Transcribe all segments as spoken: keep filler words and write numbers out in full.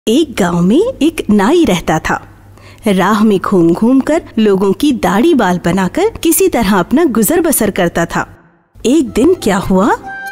एक गांव में एक नाई रहता था। राह में घूम घूम कर लोगों की दाढ़ी बाल बनाकर किसी तरह अपना गुजर बसर करता था। एक दिन क्या हुआ,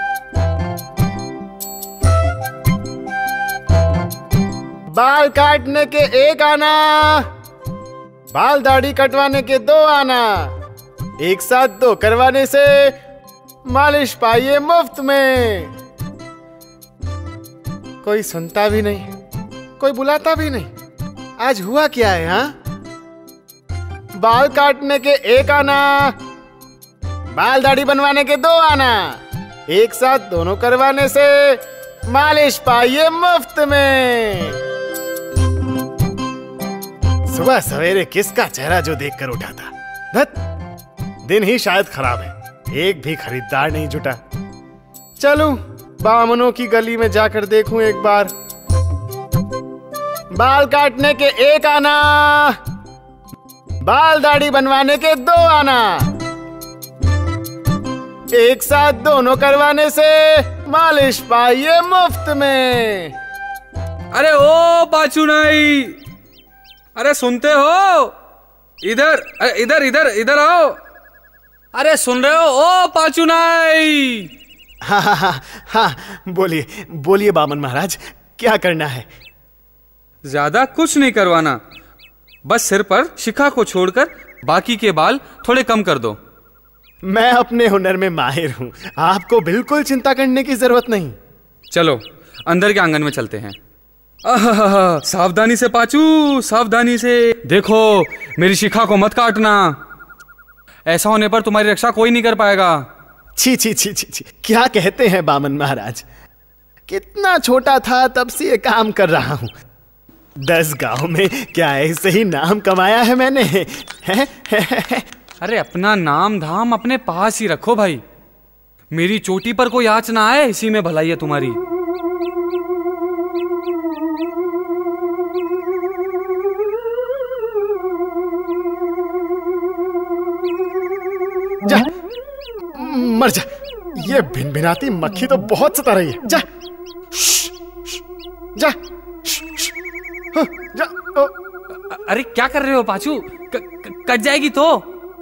बाल काटने के एक आना, बाल दाढ़ी कटवाने के दो आना, एक साथ दो करवाने से मालिश पाइए मुफ्त में। कोई सुनता भी नहीं, कोई बुलाता भी नहीं। आज हुआ क्या है? हाँ, बाल काटने के एक आना, बाल दाढ़ी बनवाने के दो आना, एक साथ दोनों करवाने से मालिश पाइए मुफ्त में। सुबह सवेरे किसका चेहरा जो देखकर उठा था। धत, दिन ही शायद खराब है, एक भी खरीदार नहीं जुटा। चलूं बामनों की गली में जाकर देखूं एक बार। बाल काटने के एक आना, बाल दाढ़ी बनवाने के दो आना, एक साथ दोनों करवाने से मालिश पाइए मुफ्त में। अरे ओ पाचू नाई, अरे सुनते हो? इधर इधर इधर इधर आओ। अरे सुन रहे हो ओ पाचू नाई? हाँ हाँ हाँ हाँ, बोलिए बोलिए बामन महाराज, क्या करना है? ज्यादा कुछ नहीं करवाना, बस सिर पर शिखा को छोड़कर बाकी के बाल थोड़े कम कर दो। मैं अपने हुनर में माहिर हूँ, आपको बिल्कुल चिंता करने की जरूरत नहीं। चलो अंदर के आंगन में चलते हैं। आहा, सावधानी से पाचू, सावधानी से। देखो मेरी शिखा को मत काटना, ऐसा होने पर तुम्हारी रक्षा कोई नहीं कर पाएगा। छी छी छी छी छी, क्या कहते हैं बामन महाराज? कितना छोटा था तब से ये काम कर रहा हूँ। दस गांव में क्या ऐसे ही नाम कमाया है मैंने? है, है, है, है। अरे अपना नाम धाम अपने पास ही रखो भाई, मेरी चोटी पर कोई आंच ना आए, इसी में भलाई है तुम्हारी। जा, मर जा, ये भिनभिनाती मक्खी तो बहुत सता रही है। जा जा जा। अरे क्या कर रहे हो पाचू? क, क, कट जाएगी तो।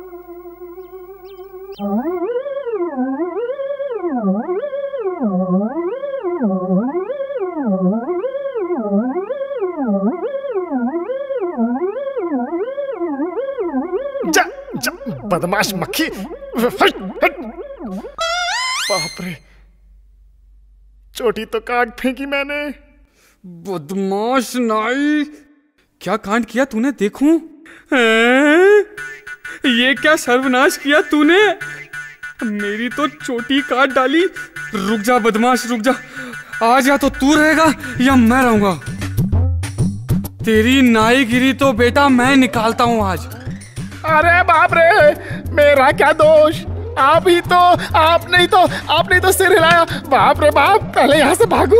जा जा बदमाश मक्खी, हट हट। बाप रे, चोटी तो काट फेंकी मैंने। बदमाश नाई, क्या कांड किया तूने? देखूं? ये क्या सर्वनाश किया तूने? मेरी तो चोटी काट डाली। रुक जा बदमाश, रुक जा। आज या तो तू रहेगा या मैं रहूंगा। तेरी नाईगिरी तो बेटा मैं निकालता हूं आज। अरे बाप रे, मेरा क्या दोष? आप ही तो, आपने ही तो, आपने ही तो सिर हिलाया। बाप रे बाप, पहले यहां से भागू।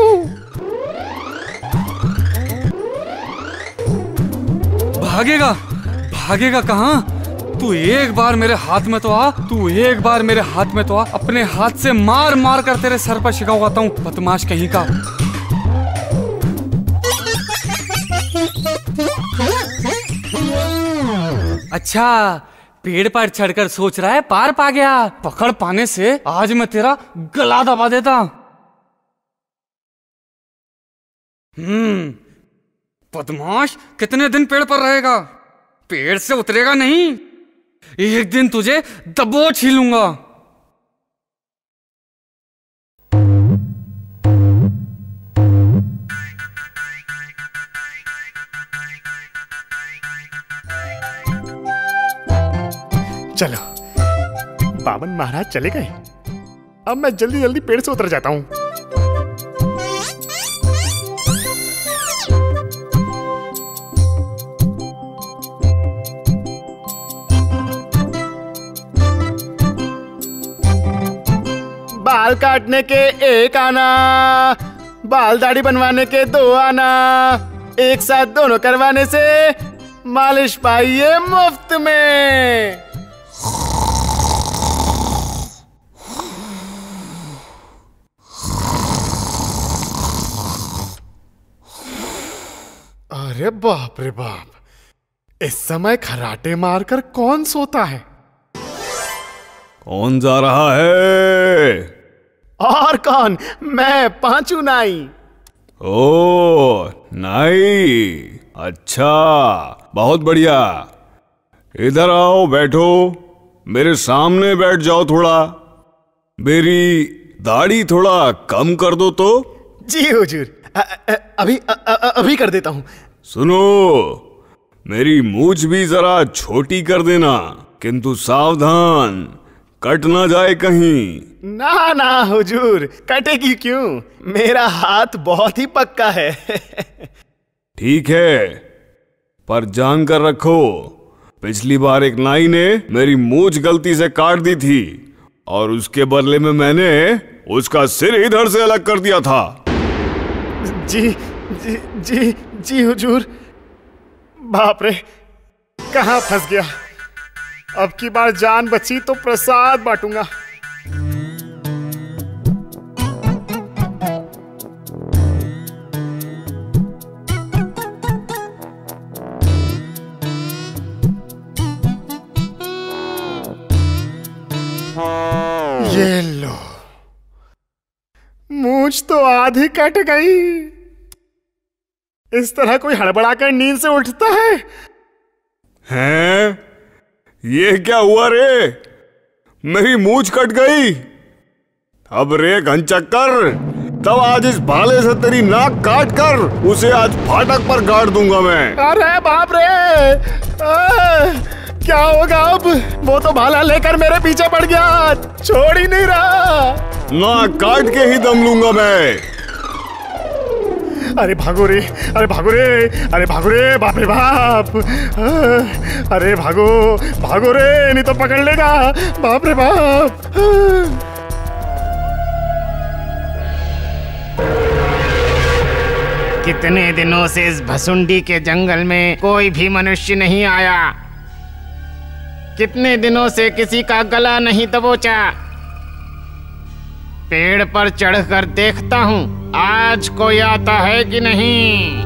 भागेगा भागेगा कहाँ? तू एक बार मेरे हाथ में तो आ, तू एक बार मेरे हाथ में तो आ। अपने हाथ से मार मार कर तेरे सर पर शिका उगाता हूँ, बदमाश कहीं का। अच्छा, पेड़ पर चढ़कर सोच रहा है पार पा गया। पकड़ पाने से आज मैं तेरा गला दबा देता। हम्म बदमाश, कितने दिन पेड़ पर रहेगा? पेड़ से उतरेगा नहीं, एक दिन तुझे दबोच ही लूंगा। चलो, बामन महाराज चले गए, अब मैं जल्दी जल्दी पेड़ से उतर जाता हूँ। बाल काटने के एक आना, बाल दाढ़ी बनवाने के दो आना, एक साथ दोनों करवाने से मालिश पाइए मुफ्त में। अरे बाप रे बाप, इस समय खराटे मारकर कौन सोता है? कौन जा रहा है? और कौन, मैं पांचू नाई। ओ नाई, अच्छा बहुत बढ़िया। इधर आओ, बैठो, मेरे सामने बैठ जाओ। थोड़ा मेरी दाढ़ी थोड़ा कम कर दो तो। जी हुजूर, अ- अ- अभी अ- अ- अभी कर देता हूँ। सुनो, मेरी मूछ भी जरा छोटी कर देना, किंतु सावधान, कट ना जाए कहीं। ना ना हुजूर, कटेगी क्यों, मेरा हाथ बहुत ही पक्का है। ठीक है, पर जान कर रखो, पिछली बार एक नाई ने मेरी मूछ गलती से काट दी थी और उसके बदले में मैंने उसका सिर इधर से अलग कर दिया था। जी जी जी जी हुजूर। बाप रे, कहाँ फंस गया। अब की बार जान बची तो प्रसाद बांटूंगा। ये लो, मूंछ तो आधी कट गई। इस तरह कोई हड़बड़ाकर नींद से उठता है? हैं? ये क्या हुआ रे? मेरी मूंछ कट गई। अब रे घनचक्कर, तब आज इस भाले से तेरी नाक काट कर उसे आज फाटक पर गाड़ दूंगा मैं। अरे बाप रे, आ, क्या होगा अब? वो तो भाला लेकर मेरे पीछे पड़ गया, छोड़ ही नहीं रहा। नाक काट के ही दम लूंगा मैं। अरे भागो रे, अरे भागो रे, अरे भागो रे, बाप रे बाप। अरे भागो भागो रे, नहीं तो पकड़ लेगा, बाप रे बाप। कितने दिनों से इस भसुंडी के जंगल में कोई भी मनुष्य नहीं आया। कितने दिनों से किसी का गला नहीं दबोचा। पेड़ पर चढ़कर देखता हूँ आज कोई आता है कि नहीं।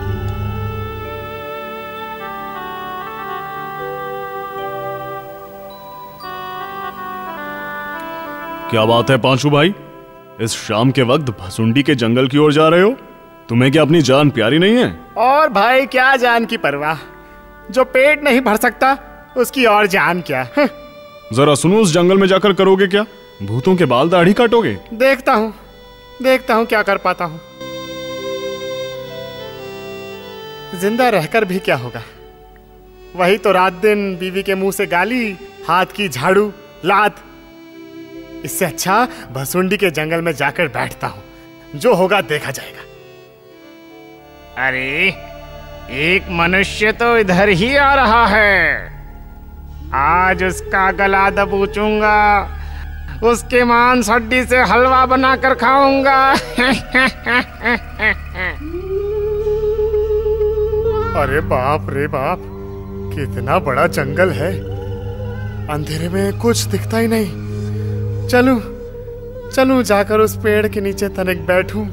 क्या बात है पांचू भाई, इस शाम के वक्त भसुंडी के जंगल की ओर जा रहे हो? तुम्हें क्या अपनी जान प्यारी नहीं है? और भाई क्या जान की परवाह, जो पेट नहीं भर सकता उसकी और जान क्या। जरा सुनो, उस जंगल में जाकर करोगे क्या? भूतों के बाल दाढ़ी काटोगे? देखता हूँ देखता हूँ क्या कर पाता हूँ। जिंदा रहकर भी क्या होगा, वही तो रात दिन बीवी के मुंह से गाली, हाथ की झाड़ू, लात। इससे अच्छा भसुंडी के जंगल में जाकर बैठता हूँ, जो होगा देखा जाएगा। अरे एक मनुष्य तो इधर ही आ रहा है। आज उसका गला दबोचूंगा, उसके मांस हड्डी से हलवा बनाकर खाऊंगा। अरे बाप रे बाप, कितना बड़ा जंगल है, अंधेरे में कुछ दिखता ही नहीं। चलूं चलूं जाकर उस पेड़ के नीचे तनिक बैठूं।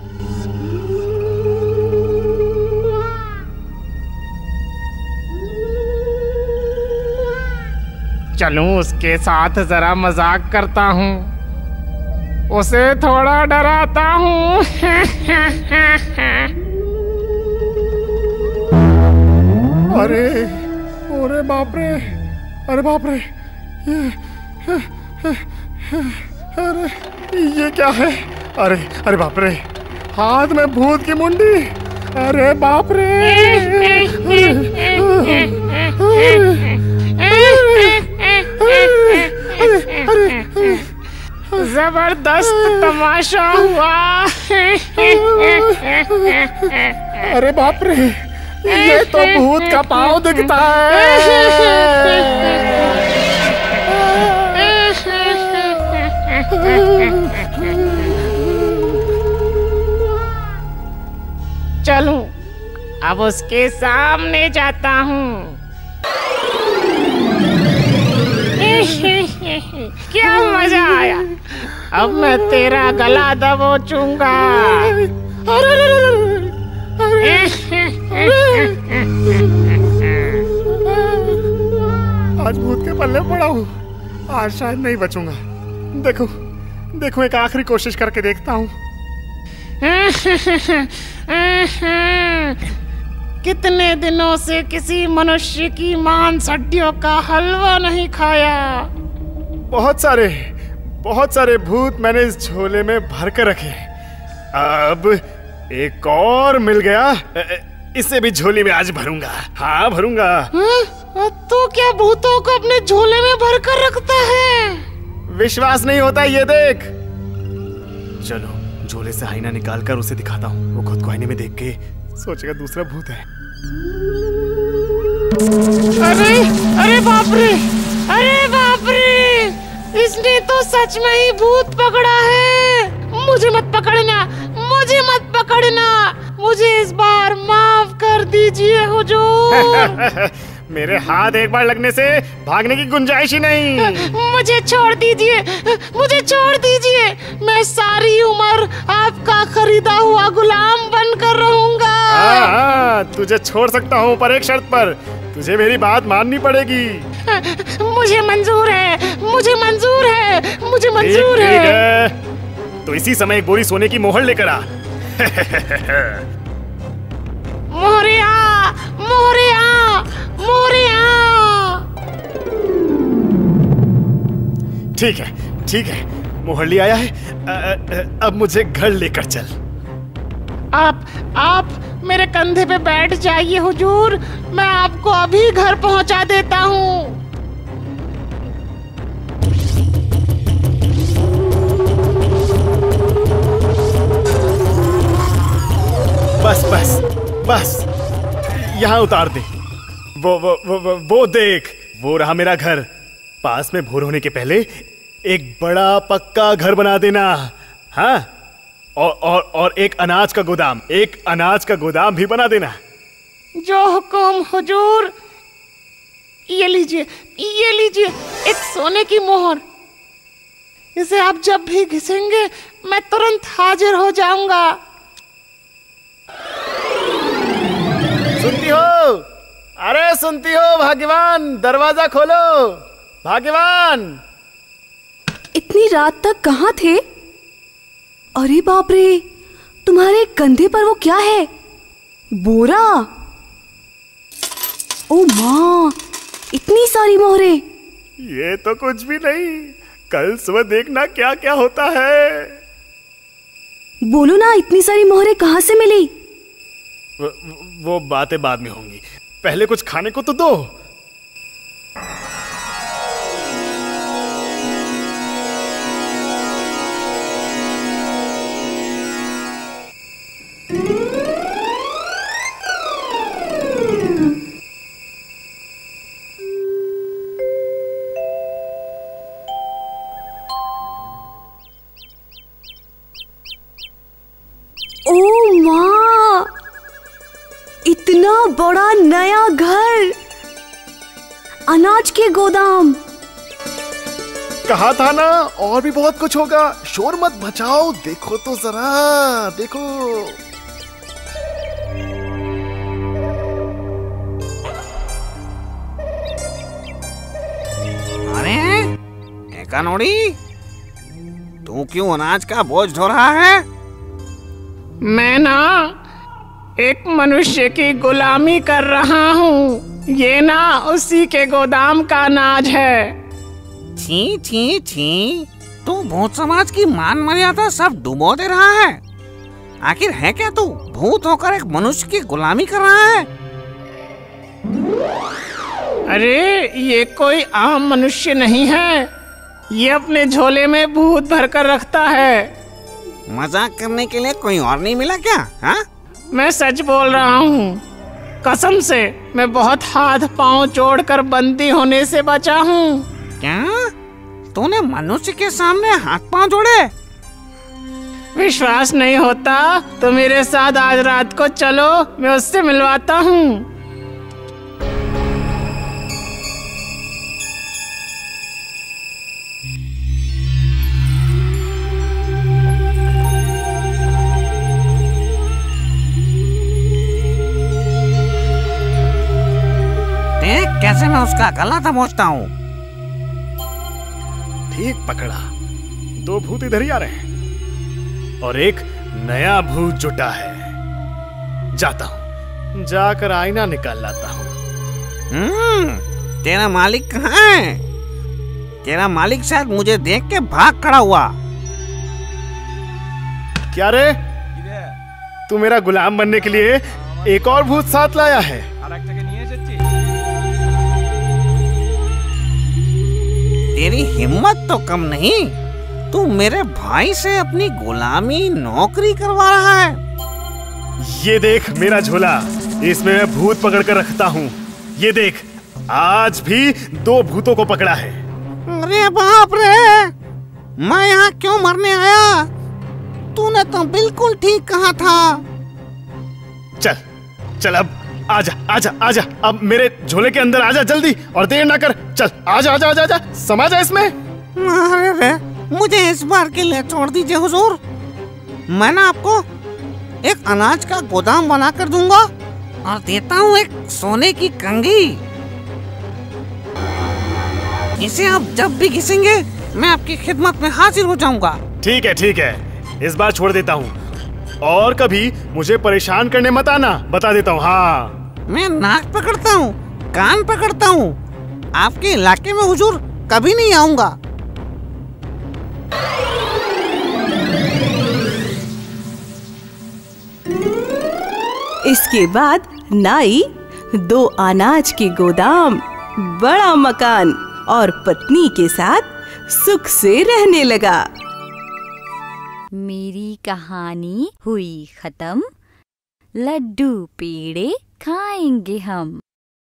चलूं उसके साथ जरा मजाक करता हूँ, उसे थोड़ा डराता हूँ। अरे अरे बाप रे, अरे बाप रे, ये अरे ये क्या है? अरे अरे बाप रे, हाथ में भूत की मुंडी। अरे बाप रे, जबरदस्त तमाशा हुआ। अरे बाप रे, ये तो भूत का पाँव दिखता है। चलूं, अब उसके सामने जाता हूँ। क्या मजा आया, अब मैं तेरा गला दबोचूंगा। अरे, अरे, अरे, अरे, अरे, झोले पड़ा हूँ। आज शायद नहीं बचूंगा। देखो देखो एक आखिरी कोशिश करके देखता हूँ। कितने दिनों से किसी मनुष्य की मांस हड्डियों का हलवा नहीं खाया। बहुत सारे बहुत सारे भूत मैंने इस झोले में भर कर रखे। अब एक और मिल गया, इसे भी झोले में आज भरूंगा। हाँ भरूंगा। हाँ? तो क्या भूतों को अपने झोले में भर कर रखता है? विश्वास नहीं होता, ये देख। चलो झोले से आईना निकाल कर उसे दिखाता हूँ। वो खुद को आईने में देख के सोचेगा दूसरा भूत है। अरे अरे बाप रे, अरे बाप रे, इसने तो सच में ही भूत पकड़ा है। मुझे मत पकड़ना, मुझे मत पकड़ना, मुझे इस बार माफ कर दीजिए हुजूर। मेरे हाथ एक बार लगने से भागने की गुंजाइश ही नहीं। मुझे छोड़ दीजिए, मुझे छोड़ दीजिए। मैं सारी उम्र आपका खरीदा हुआ गुलाम बनकर रहूंगा। हाँ, हाँ, तुझे छोड़ सकता हूँ पर एक शर्त पर। तुझे मेरी बात माननी पड़ेगी। मुझे मंजूर है, मुझे मंजूर है, मुझे मंजूर ठीक, है। ठीक है। तो इसी समय एक बोरी सोने की मोहर लेकर आ। मोहरिया, मोहरिया, मोहरिया। ठीक है, ठीक है, मोहर ले आया है। अ, अ, अब मुझे घर लेकर चल। आप आप मेरे कंधे पे बैठ जाइए हुजूर, मैं आपको अभी घर पहुंचा देता हूँ। बस बस बस, यहाँ उतार दे। वो वो वो वो, वो देख, वो रहा मेरा घर। पास में भोर होने के पहले एक बड़ा पक्का घर बना देना। हाँ, और और और एक अनाज का गोदाम, एक अनाज का गोदाम भी बना देना। जो हुकुम हुजूर। ये लीजिए, ये लीजिए एक सोने की मोहर। इसे आप जब भी घिसेंगे मैं तुरंत हाजिर हो जाऊंगा। सुनती हो? अरे सुनती हो भाग्यवान, दरवाजा खोलो। भाग्यवान, इतनी रात तक कहाँ थे? अरे बाप रे, तुम्हारे कंधे पर वो क्या है? बोरा? ओ माँ, इतनी सारी मोहरें। ये तो कुछ भी नहीं। कल सुबह देखना क्या क्या होता है। बोलो ना, इतनी सारी मोहरें कहाँ से मिली? वो, वो बातें बाद में होंगी, पहले कुछ खाने को तो दो। ओ माँ, इतना बड़ा नया घर, अनाज के गोदाम। कहा था ना, और भी बहुत कुछ होगा। शोर मत मचाओ, देखो तो जरा, देखो। अरे एकानोड़ी, तू क्यों अनाज का बोझ ढो रहा है? मैं ना एक मनुष्य की गुलामी कर रहा हूँ। ये ना उसी के गोदाम का अनाज है। छी छी छी, तू भूत समाज की मान मर्यादा सब डुबो दे रहा है। आखिर है क्या तू? भूत होकर एक मनुष्य की गुलामी कर रहा है? अरे ये कोई आम मनुष्य नहीं है, ये अपने झोले में भूत भर कर रखता है। मजाक करने के लिए कोई और नहीं मिला क्या? हाँ? मैं सच बोल रहा हूँ, कसम से मैं बहुत हाथ पांव जोड़कर बंदी होने से बचा हूँ। क्या तूने मनुष्य के सामने हाथ पांव जोड़े? विश्वास नहीं होता तो मेरे साथ आज रात को चलो, मैं उससे मिलवाता हूँ। देख कैसे मैं उसका गला दबोचता हूँ। ठीक पकड़ा, दो भूत इधर ही आ रहे हैं और एक नया भूत जुटा है। जाता हूं, जाकर आईना निकाल लाता हूं। हम्म, तेरा मालिक कहाँ है? तेरा मालिक शायद मुझे देख के भाग खड़ा हुआ। क्या रे, तू मेरा गुलाम बनने के लिए एक और भूत साथ लाया है? तेरी हिम्मत तो कम नहीं, तू मेरे भाई से अपनी गुलामी नौकरी करवा रहा है। ये देख मेरा झोला, इसमें मैं भूत पकड़ कर रखता हूँ। ये देख, आज भी दो भूतों को पकड़ा है। अरे बाप रे, मैं यहाँ क्यों मरने आया? तूने तो बिल्कुल ठीक कहा था। चल चल, अब आजा आजा आजा, अब मेरे झोले के अंदर आजा जल्दी, और देर ना कर। चल आजा आजा आजा, आजा समा जा इसमें। अरे मुझे इस बार के लिए छोड़ दीजिए हुजूर। मैं ना आपको एक अनाज का गोदाम बना कर दूंगा और देता हूँ एक सोने की कंघी। इसे आप जब भी घिसेंगे मैं आपकी खिदमत में हाजिर हो जाऊंगा। ठीक है ठीक है, इस बार छोड़ देता हूँ, और कभी मुझे परेशान करने मत आना, बता देता हूँ। हाँ, मैं नाक पकड़ता हूँ, कान पकड़ता हूँ, आपके इलाके में हुजूर कभी नहीं आऊंगा। इसके बाद नाई दो अनाज के गोदाम, बड़ा मकान और पत्नी के साथ सुख से रहने लगा। मेरी कहानी हुई खत्म। लड्डू पेड़े खाएंगे हम।